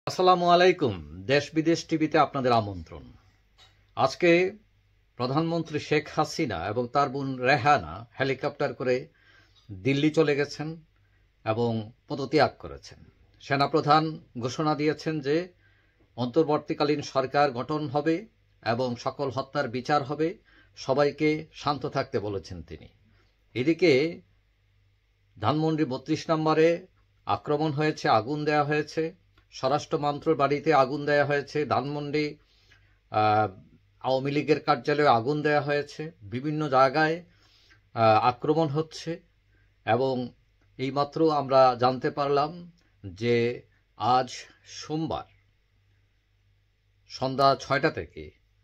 আসসালামু আলাইকুম। দেশ বিদেশ টিভিতে আপনাদের আমন্ত্রণ। আজকে প্রধানমন্ত্রী শেখ হাসিনা এবং তার বোন রেহানা হেলিকপ্টার করে দিল্লি চলে গেছেন এবং পদত্যাগ করেছেন। সেনাপ্রধান ঘোষণা দিয়েছেন যে অন্তর্বর্তীকালীন সরকার গঠন হবে এবং সকল হত্যার বিচার হবে। সবাইকে শান্ত থাকতে বলেছেন তিনি। এদিকে ধানমন্ডি ৩২ নম্বরে আক্রমণ হয়েছে, আগুন দেওয়া হয়েছে। স্বরাষ্ট্র মন্ত্রীর বাড়িতে আগুন দেওয়া হয়েছে। ধানমন্ডি আওয়ামী লীগের কার্যালয়ে আগুন দেওয়া হয়েছে। বিভিন্ন জায়গায় আক্রমণ হচ্ছে এবং এইমাত্র আমরা জানতে পারলাম যে আজ সোমবার সন্ধ্যা ৬টা থেকে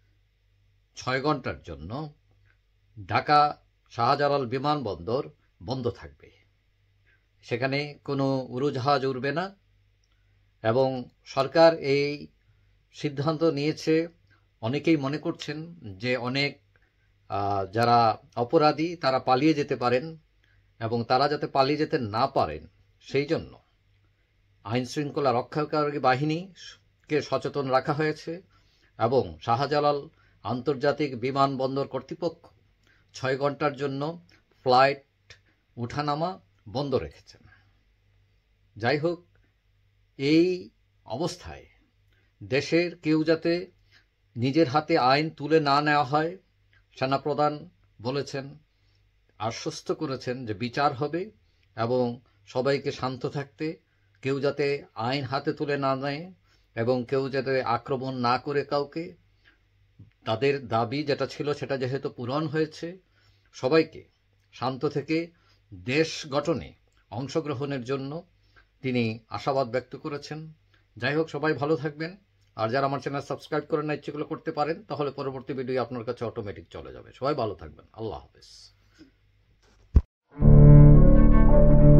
৬ ঘন্টার জন্য ঢাকা শাহজালাল বিমানবন্দর বন্ধ থাকবে। সেখানে কোনো উড়োজাহাজ উড়বে না এবং সরকার এই সিদ্ধান্ত নিয়েছে। অনেকেই মনে করছেন যে অনেক যারা অপরাধী তারা পালিয়ে যেতে পারেন এবং তারা যাতে পালিয়ে যেতে না পারেন সেই জন্য আইনশৃঙ্খলা রক্ষাকারী বাহিনীকে সচেতন রাখা হয়েছে এবং শাহজালাল আন্তর্জাতিক বিমানবন্দর কর্তৃপক্ষ ৬ ঘন্টার জন্য ফ্লাইট উঠানামা বন্ধ রেখেছেন। যাই হোক, এই অবস্থায় দেশের কেউ যাতে নিজের হাতে আইন তুলে না নেওয়া হয়, সেনাপ্রধান বলেছেন, আশ্বস্ত করেছেন যে বিচার হবে এবং সবাইকে শান্ত থাকতে, কেউ যাতে আইন হাতে তুলে না নেয় এবং কেউ যাতে আক্রমণ না করে কাউকে। তাদের দাবি যেটা ছিল সেটা যেহেতু পূরণ হয়েছে, সবাইকে শান্ত থেকে দেশ গঠনে অংশগ্রহণের জন্য তিনি আশাবাদ ব্যক্ত করেছেন। যাই হোক, সবাই ভালো থাকবেন। আর যারা আমার চ্যানেল সাবস্ক্রাইব করেন না, ইচ্ছেগুলো করতে পারেন, তাহলে পরবর্তী ভিডিও আপনার কাছে অটোমেটিক চলে যাবে। সবাই ভালো থাকবেন। আল্লাহ হাফেজ।